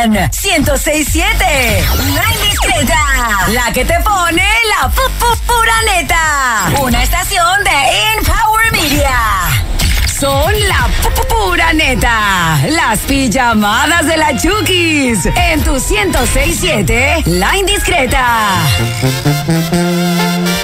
escuchan 106.7, La Indiscreta, la que te pone la pura neta. Una estación de InPower Media. Son la pura neta. Las pijamadas de la Chukis. En tu 106.7, La Indiscreta.